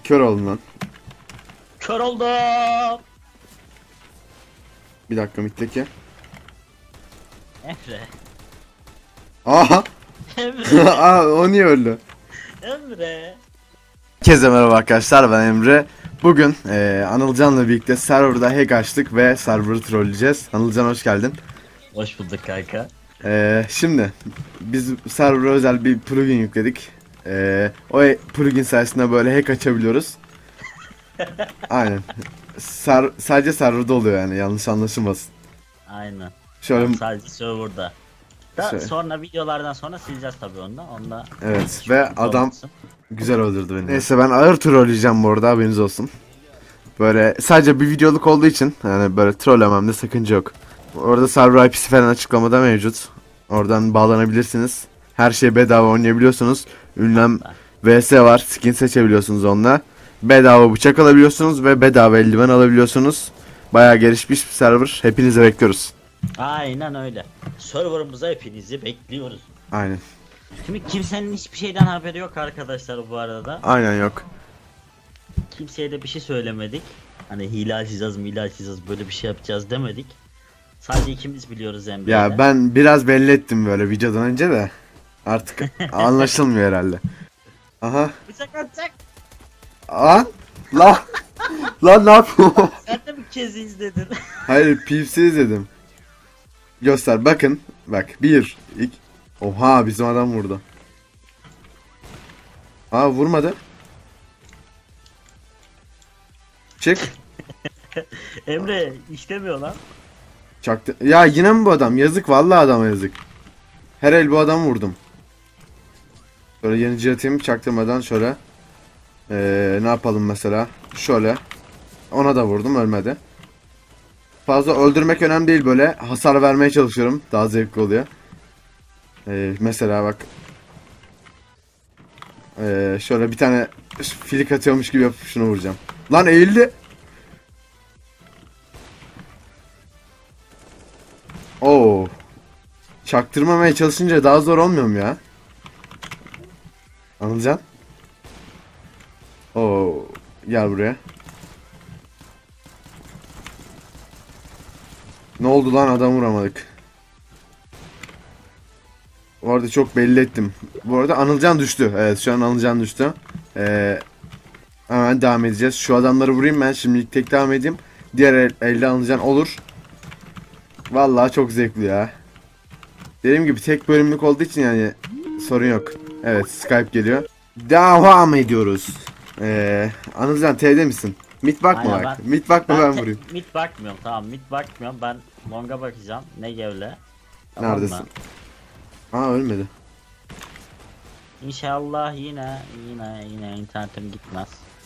Kör oldum lan. Kör oldum. Bir dakika mitteki. Emre. Aha. Emre. Aa, o niye öldü? Emre. Herkese merhaba arkadaşlar, ben Emre. Bugün Anılcan'la birlikte serverda hack açtık ve server'ı trolleyeceğiz. Anılcan hoş geldin. Hoş bulduk kanka. Şimdi biz server'a özel bir plugin yükledik. O plugin sayesinde böyle hack açabiliyoruz. Aynen. Sadece serverda oluyor yani, yanlış anlaşılmasın. Aynen. Şöyle Sadece serverda. Şöyle. Sonra videolardan sonra sileceğiz tabii onu da. Onda Evet ve adam olmasın. güzel öldürdü beni. Neyse, ben ağır trolleyeceğim bu arada, haberiniz olsun. Böyle sadece bir videoluk olduğu için yani böyle trollememde sakınca yok. Orada server IP'si falan açıklamada mevcut. Oradan bağlanabilirsiniz. Her şey bedava oynayabiliyorsunuz. Ünlem vs var. Skin seçebiliyorsunuz onunla. Bedava bıçak alabiliyorsunuz ve bedava eldiven alabiliyorsunuz. Bayağı gelişmiş bir server. Hepinizi bekliyoruz. Aynen öyle. Serverımıza hepinizi bekliyoruz. Aynen. Şimdi kimsenin hiçbir şeyden haberi yok arkadaşlar bu arada. Aynen, yok. Kimseye de bir şey söylemedik. Hani hile açacağız, mile açacağız, böyle bir şey yapacağız demedik. Sadece ikimiz biliyoruz Emre'yle. Ya ben biraz belli ettim böyle videodan önce de. Artık anlaşılmıyor herhalde. Aha. Bıçak atacak. Aa. La. Lan ne yapıyorsun? Sen de bir kez izledin. Hayır, Pips'i izledim. Göster, bakın. Bak, 1 2. Oha, bizim adam vurdu. Aa, vurmadı. Çık. Emre işlemiyor lan. Çaktı. Ya yine mi bu adam? Yazık, vallahi adama yazık. Her el bu adamı vurdum. Şöyle yenici atayım çaktırmadan şöyle. Ne yapalım mesela? Şöyle. Ona da vurdum, ölmedi. Fazla öldürmek önemli değil, böyle hasar vermeye çalışıyorum. Daha zevkli oluyor. Mesela bak. Şöyle bir tane filik atıyormuş gibi yapıp şunu vuracağım. Lan eğildi. Oo. Çaktırmamaya çalışınca daha zor olmuyor mu ya? Anılcan? Oo. Gel buraya. Ne oldu lan, adam vuramadık. Bu arada çok belli ettim. Bu arada Anılcan düştü. Evet, şu an Anılcan düştü. Hemen devam edeceğiz. Şu adamları vurayım ben. Şimdilik tek devam edeyim. Diğer elde Anılcan olur. Vallahi çok zevkli ya. Dediğim gibi tek bölümlük olduğu için yani sorun yok. Evet, Skype geliyor. Devam ediyoruz. Anılcan T'de misin? Mid bakma Aynen, bak. Mid bakma, ben vurayım. Mid bakmıyorum, tamam, mid bakmıyorum, ben longa bakacağım. Ne gevle. Tamam Neredesin? mı? Aa, ölmedi. İnşallah yine internetim gitmez.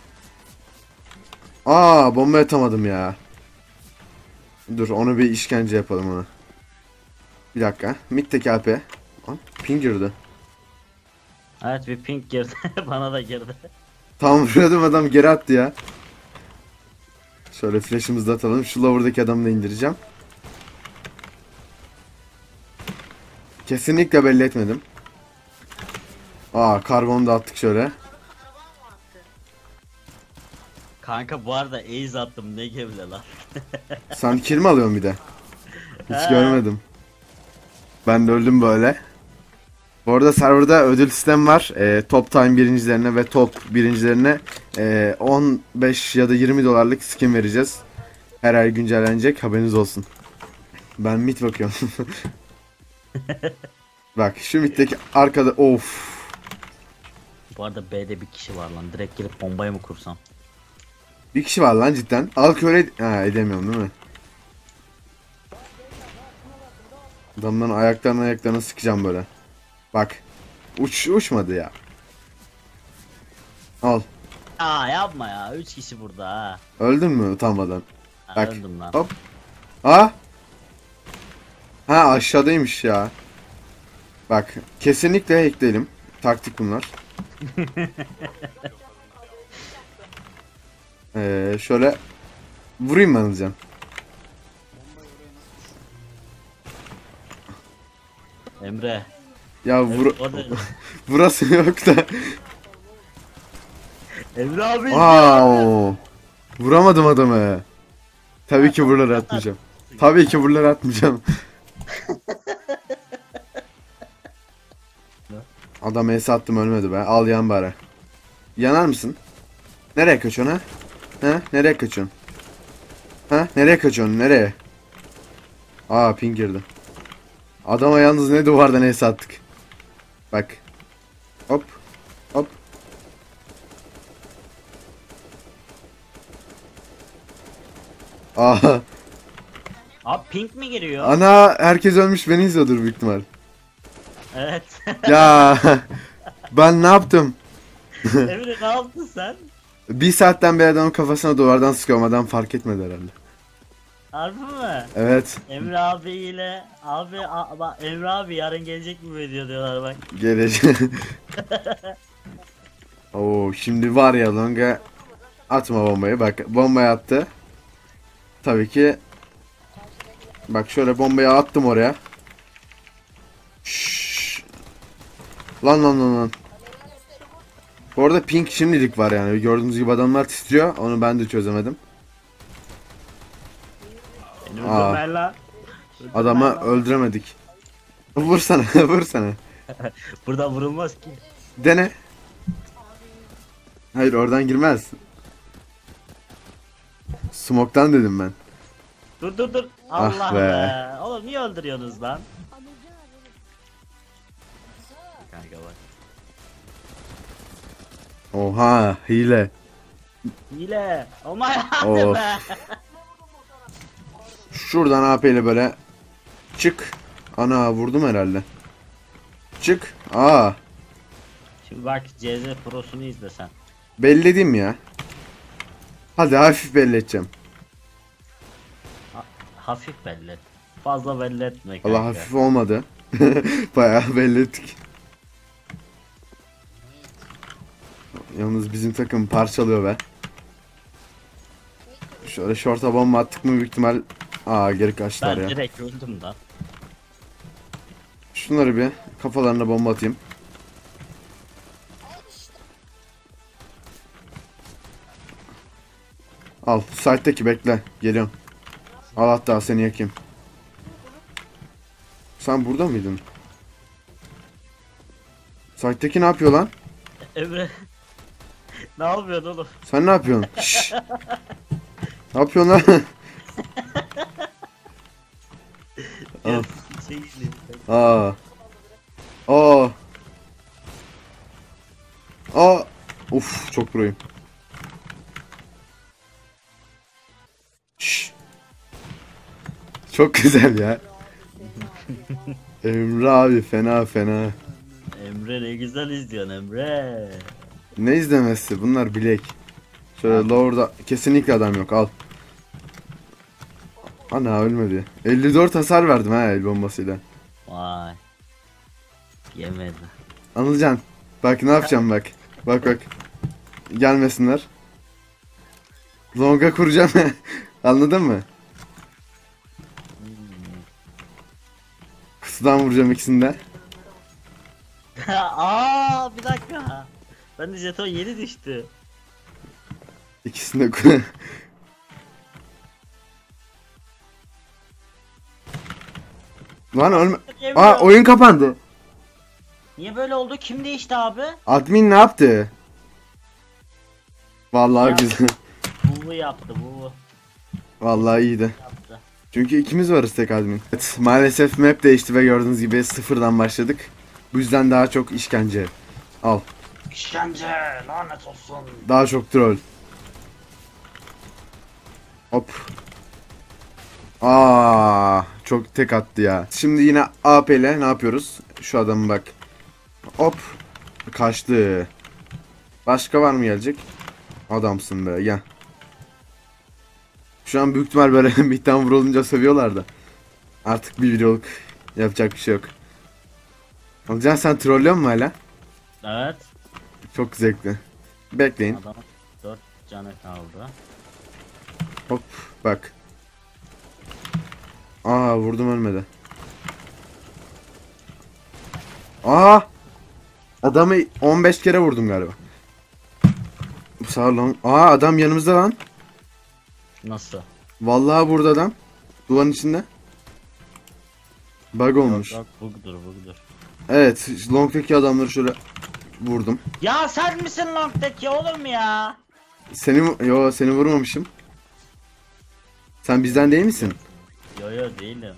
Aa, bomba atamadım ya. Dur, onu bir işkence yapalım ona. Bir dakika. Mid'deki AP. Aa, ping girdi. Evet, bir ping girdi. Bana da girdi. Tam vuruyordum, adam geri attı ya. Şöyle flash'ımızı da atalım. Şu lower'daki adamı da indireceğim. Kesinlikle belli etmedim. Aa, karbonu da attık şöyle. Kanka bu arada ace attım, ne gevle lan. Sen kill mi alıyorsun bir de? Hiç He. görmedim. Ben de öldüm böyle. Bu arada serverda ödül sistemi var. Top time birincilerine ve top birincilerine 15 ya da 20 dolarlık skin vereceğiz. Her ay güncellenecek, haberiniz olsun. Ben mid bakıyorum. Bak şu middeki arkada, of. Bu arada B'de bir kişi var lan, direkt gelip bombayı mı kursam? Bir kişi var lan cidden. Al köre edemiyorum değil mi? Adamların ayaklarına sıkacağım böyle. Bak. Uçmadı ya. Al. Aa yapma ya, 3 kişi burada ha. Öldün mü utanmadan? Ha, Bak. öldüm lan. Hop. Ha? Ha, aşağıdaymış ya. Bak. Kesinlikle hackleyelim. Taktik bunlar. Şöyle vurayım ben hocam. Emre. Ya Emre, orada- burası yok da. Emre abi izliyor. Wow. Vuramadım adamı. Tabii ki buraları atmayacağım. Tabii ki buraları atmayacağım. Adam ace attım ölmedi be. Al yan bari. Yanar mısın? Nereye kaçıyorsun ha? Ha? Nereye kaçıyorsun? Ha? Nereye kaçıyorsun? Nereye? Aa ping girdi. Adama yalnız ne duvardan ace attık. Bak. Hop. Hop. Aha. Abi pink mi giriyor? Ana herkes ölmüş beni izliyordur büyük ihtimal. Evet. Ya ben ne yaptım? Emre ne yaptın sen? Bir saatten beri adamın kafasına duvardan sıkıyorum adam fark etmedi herhalde. Harbi mi? Evet Emre abiyle bak Emre abi yarın gelecek mi video diyorlar bak. gelecek. Oo şimdi var ya Longa atma bombayı bak bombayı attı. Tabii ki bak şöyle bombayı attım oraya. Şşş. Lan. Bu arada pink şimdilik var yani gördüğünüz gibi adamlar titriyor onu ben de çözemedim. Beni Aa. öldürme lan. Adamı öldüremedik. Vursana vursana. Burada vurulmaz ki. Dene. Hayır oradan girmez. Smoke'tan dedim ben. Dur. Ah Allah be. be. Oğlum niye öldürüyorsunuz lan? Kanka bak. Oha hile. Hile. Oh my Of. god be. Şuradan AP ile böyle çık. Ana vurdum herhalde. Çık. Aa Şimdi bak CZ Pro'sunu izlesen. belledim ya. Hadi hafif belli edeceğim. Hafif belli. Fazla belli etme kanka. Allah hafif olmadı. Bayağı belli ettik. Yalnız bizim takım parçalıyor be. Şöyle short'a bomba attık mı büyük ihtimal. Aa geri kaçtılar Ben ya. direkt öldüm lan. Şunları bir kafalarına bomba atayım. Al site'deki bekle geliyorum. Al hatta seni yakayım. Sen burada mıydın? Site'deki ne yapıyor lan? Emre. Ne yapıyorsun oğlum? Sen ne yapıyorsun? Şşş. Ne yapıyorsun lan? Ya, şey izleyeyim. Aa. Aa. Aa. Uf çok proyum. Şşş. Çok güzel ya. Emre abi fena. Emre ne güzel izliyorsun Emre. Ne izlemesi? Bunlar bilek. Şöyle lower'da kesinlikle adam yok. Al. Ana ölmedi. 54 hasar verdim ha el bombasıyla. Vay. Yemedi. Anılcan. Bak ne yapacağım bak. Bak. Gelmesinler. Longa kuracağım. Anladın mı? Kutudan vuracağım ikisini de. Aa bir dakika. Ben de jeton yeni düştü. İkisini de kur. Lan ölme. Emre, Aa oyun kapandı. niye böyle oldu? Kim değişti abi? Admin ne yaptı? Vallahi Ya. güzel. Bu yaptı bu Vallahi iyiydi. yaptı. Çünkü ikimiz varız tek admin. Evet, maalesef map değişti ve gördüğünüz gibi sıfırdan başladık. Bu yüzden daha çok işkence. Al. İşkence lanet olsun. Daha çok troll. Hop. Aa, çok tek attı ya. Şimdi yine AP ile ne yapıyoruz? Şu adamı bak. Hop. Kaçtı. Başka var mı gelecek? Adamsın be gel. Şu an büyük ihtimal böyle midden vurulunca seviyorlar da. Artık bir videoluk yapacak bir şey yok. Alcan sen trollüyor musun hala? Evet. Çok zevkli. Bekleyin. Adam 4 canı kaldı. Hop bak. Aa vurdum ölmedi. Aa! Adamı 15 kere vurdum galiba. Sağ long. Aa adam yanımızda lan. Nasıl? Vallahi burada adam. Duvarın içinde. Bug olmuş. Yok, bugdur. Evet, long'taki adamları şöyle vurdum. Ya sen misin long'daki oğlum ya? Seni vurmamışım. Sen bizden değil misin? Yo değilim.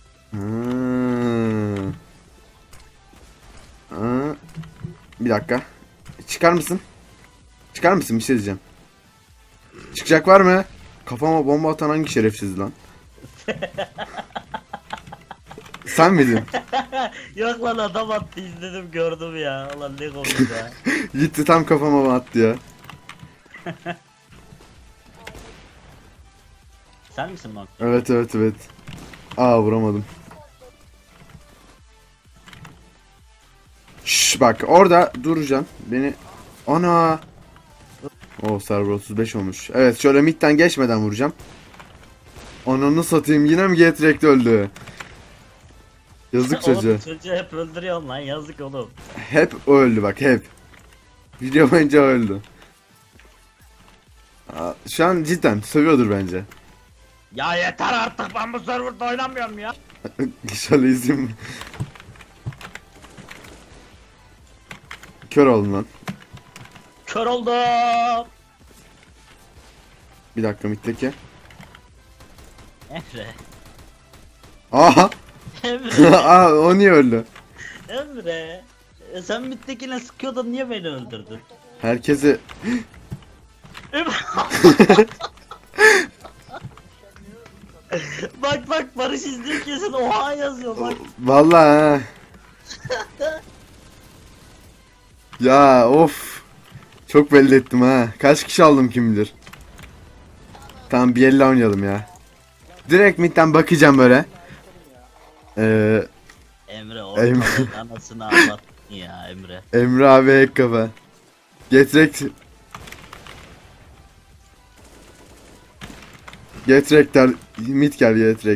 Bir dakika. Çıkar mısın? Çıkar mısın? Bir şey diyeceğim. Çıkacak var mı? Kafama bomba atan hangi şerefsiz lan? Sen miydin? Yok lan adam attı izledim gördüm ya. Ulan ne komik ya. Gitti tam kafama attı ya. Sen misin lan? Evet. Aa vuramadım. Şş bak orada duracaksın. Beni... Ana! O server 35 olmuş. Evet şöyle midden geçmeden vuracağım. Ananı satayım yine mi Getrek öldü? Yazık çocuğa. Oğlum çocuğu hep öldürüyorsun lan yazık oğlum. Hep öldü bak hep. Video boyunca öldü. Şu an cidden sövüyordur bence. Ya yeter artık ben bu serverda oynamıyorum ya. Şöyle izleyeyim. Kör oldum lan. Kör oldum. Bir dakika mitteki. Emre. Aha! Emre. Aa o niye öldü? Emre. Sen mittekine sıkıyordun niye beni öldürdün? Herkesi... bak Barış izliyor kesin oha yazıyor bak. Vallahi ha. Ya of. Çok belli ettim ha. Kaç kişi aldım kim bilir. Tamam bir elle oynayalım ya. Direkt midden bakacağım böyle. Emre ortalığın anasını ağlattın ya Emre. Emre abi ek kafa. Getrek der. Mid gel Getrek.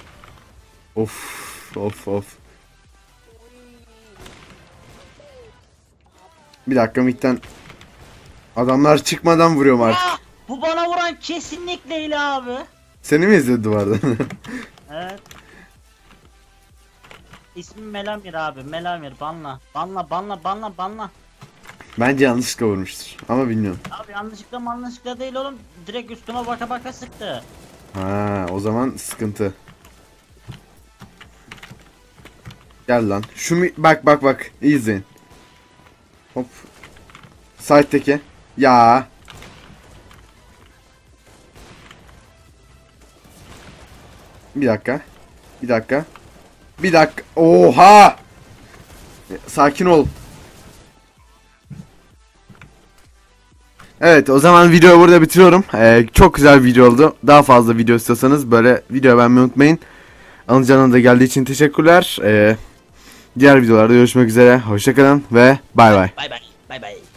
Of. Bir dakika midden. Adamlar çıkmadan vuruyorum artık. Aa, bu bana vuran kesinlikle ile abi. Seni mi izledi duvardan? Evet. İsmim Melamir abi. Melamir banla. Bence yanlışlıkla vurmuştur. Ama bilmiyorum. Abi yanlışlıkla değil oğlum. Direkt üstüme baka sıktı. Ha, o zaman sıkıntı. Gel lan. Bak. İyi izleyin. Hop. Side'deki. Ya. Bir dakika. Oha! Sakin ol. Evet o zaman videoyu burada bitiriyorum. Çok güzel bir video oldu. Daha fazla video istiyorsanız böyle video beğenmeyi unutmayın. Anılcan'a da geldiği için teşekkürler. Diğer videolarda görüşmek üzere. Hoşçakalın ve bay bay. Bay bay.